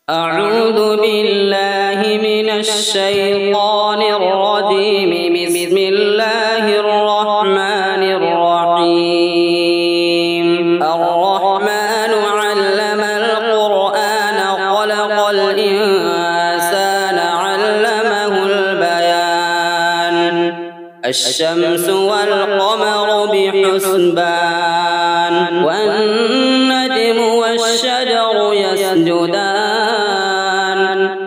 أعوذ بالله من الشيطان الرجيم. بسم الله الرحمن الرحيم. الرحمن علم القرآن خلق الإنسان علمه البيان. الشمس والقمر بحسبان والنجم والشجر يسجدان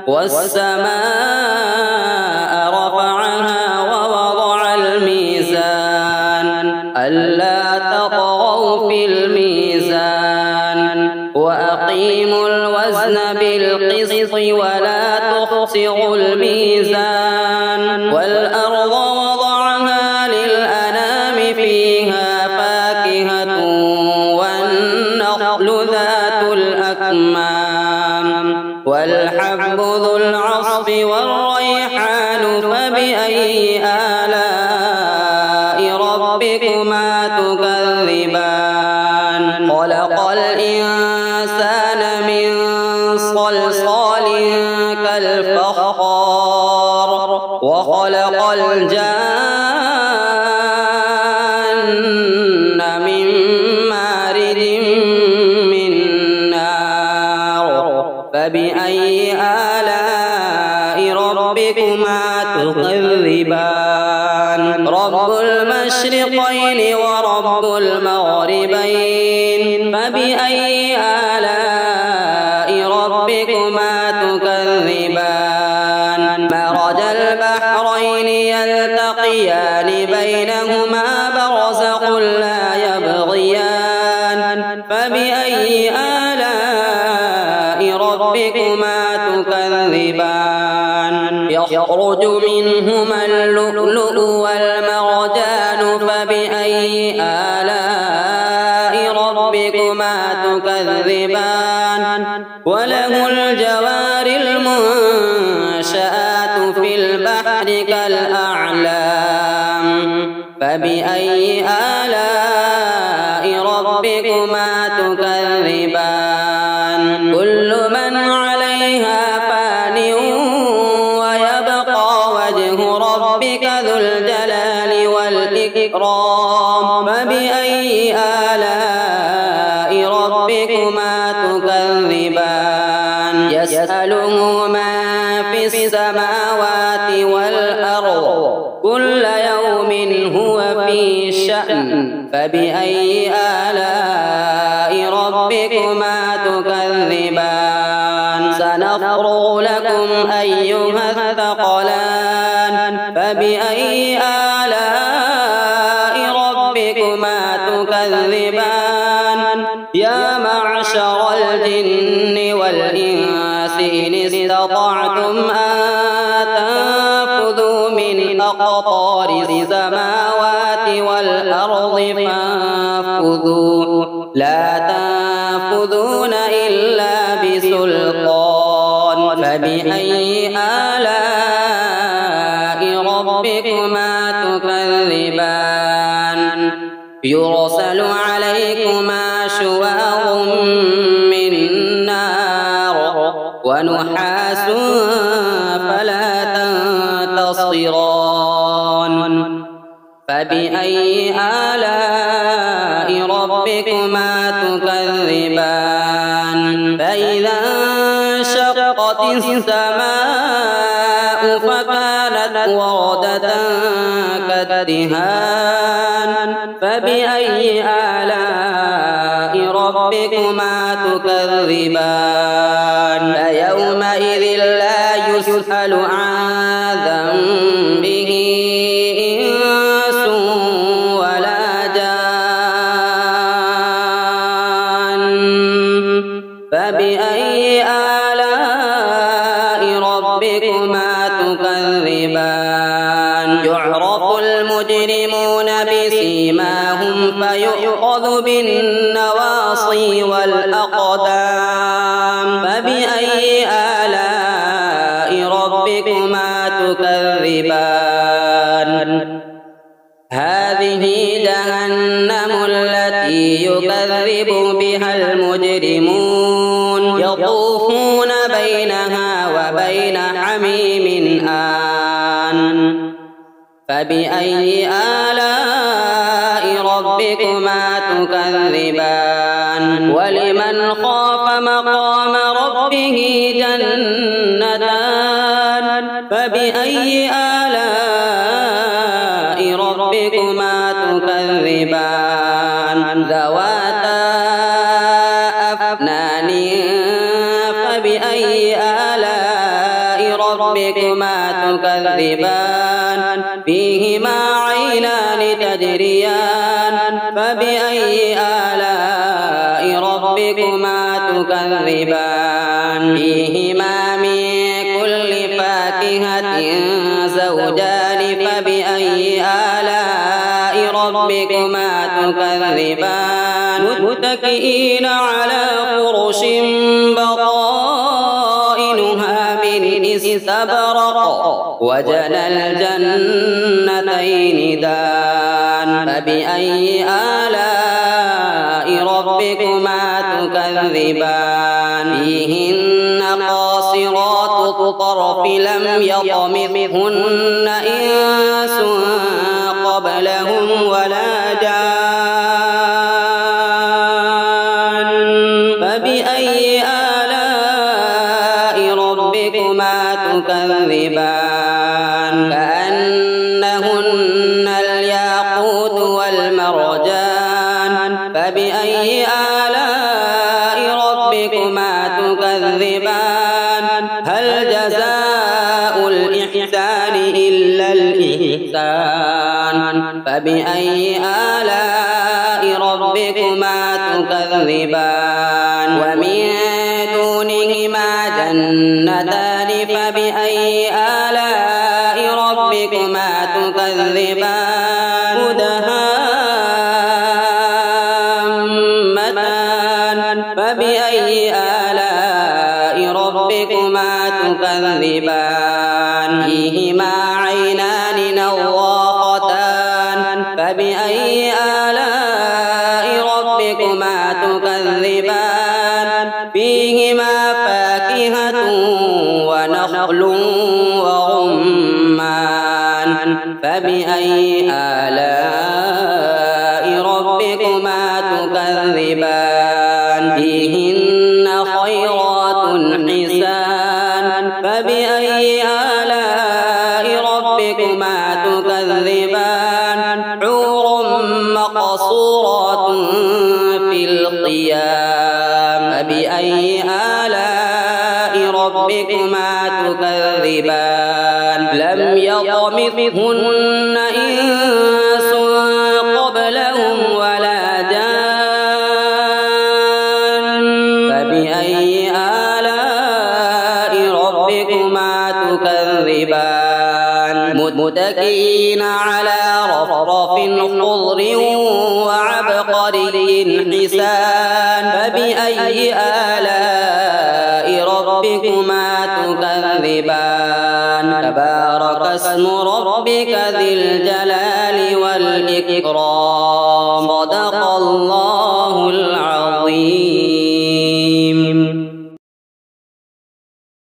والسماء رفعها ووضع الميزان ألا تطغوا في الميزان وأقيموا الوزن بالقسط ولا تخسروا الميزان والأرض وضعها للأنام فيها فاكهة والنخل ذات الأكمام والحب ذو العصف والريحان فبأي آلاء ربكما تكذبان. خلق الإنسان من صلصال كالفخار وخلق الجان من مارد من نار فبأي آلاء ربكما تكذبان. رب المشرقين ورب المغربين فبأي آلاء ربكما تكذبان. مرج البحرين يلتقيان بينهما برزخ لا يبغيان فبأي آلاء ربكما تكذبان. يخرج منهما اللؤلؤ والمرجان فبأي آلاء ربكما تكذبان. وله الجوار المنشآت في البحر كالأعلام فبأي آلاء ربكما تكذبان. كل من عليها فان ويبقى وجه ربك ذو الجلال والإكرام فبأي آلاء ربكما تكذبان. يسأله من في السماوات والأرض كل يوم هو في شأن فبأي آلاء ربكما تكذبان. سنفرغ لكم أيها الثقلان فبأي آلاء ربكما تكذبان. يا معشر الجن والإنس إن استطعتم أن تنفذوا من أقطار السماوات والأرض فانفذوا لا تنفذون إلا بسلطان فبأي آلاء ربكما تكذبان. يرسل عليكما شواظ من نار ونحاس فلا تنتصران فبأي آلاء ربكما تكذبان. فإذا انشقت السماء فكانت وردة كالدهان فبأي آلاء ربكما تكذبان. فيومئذ لا يسأل عن ذنبه إنس ولا جان فبأي آلاء ربكما تكذبان. يعرف المجرمون بسيماهم فيؤخذ بالنواصي والأقدام فبأي آلاء ربكما تكذبان. هذه جهنم التي يكذب بها المجرمون يطوفون بينها وبين حميم آن فبأي آلاء ربكما تكذبان ولمن خاف مقام ربه جنتان فبأي آلاء ربكما تكذبان ذواتا أفنان فبأي آلاء ربكما تكذبان فيهما عينان تجريان فبأي آلاء ربكما تكذبان فيهما من كل فاكهة زوجان فبأي آلاء ربكما تكذبان متكئين على فرش بطائنها من استبرق وجنى الجنتين دان فبأي آلاء ربكما تكذبان فيهن قاصرات الطرف لم يطمثهن إنس قبلهم ولا جان فبأي آلاء ربكما تكذبان كأنهن الياقوت والمرجان فبأي آلاء ربكما تكذبان هل جزاء الإحسان إلا الإحسان فبأي آلاء ربكما تكذبان ومن دونهما جنتان فبأي آلاء ربكما تكذبان مدهامتان فبأي آلاء ربكما تكذبان فيهما عينان نضاختان فبأي آلاء ربكما تكذبان فيهما فاكهة ونخل ورمان فبأي آلاء ربكما تكذبان فيهن خيرات حسان فبأي آلاء ربكما تكذبان حور مقصورات في الخيام فبأي آلاء ربكما تكذبان لم يطمثهن إنس قبلهم ولا جان فبأي آلاء ربكما تكذبان متكئين على رفرف خضر وعبقري حسان فبأي آلاء ربكما تكذبان تبارك اسم ربك ذي الجلال والإكرام صدق الله العظيم.